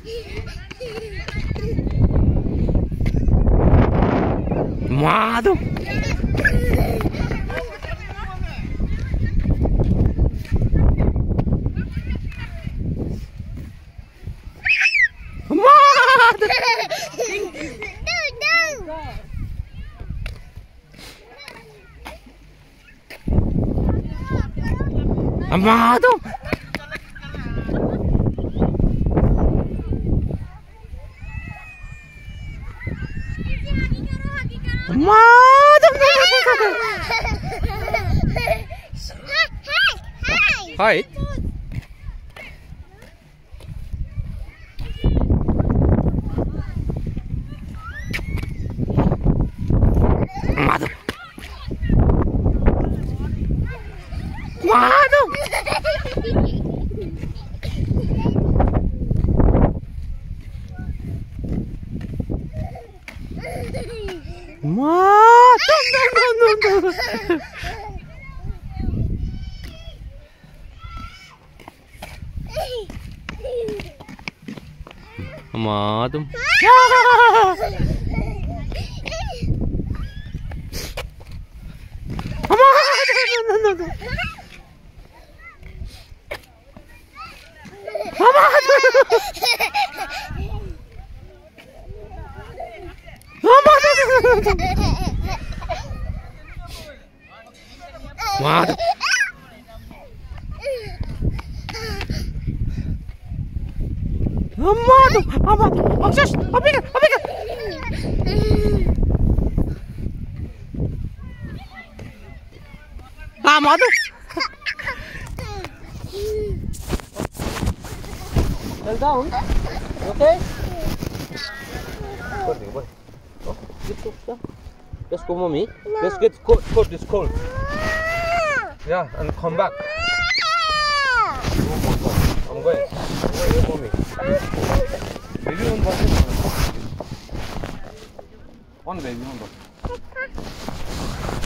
Mado. Amado. Amado. Hi. Amado. Amado. No. Amado. No. Amado. Amado. Amiga. Amado. Well down. Okay? Boy. Oh, get up. Let's go, mommy. No. Let's get coat. It's cold. Yeah, and come back. I'm going. Mommy. Baby on bus. One baby on bus.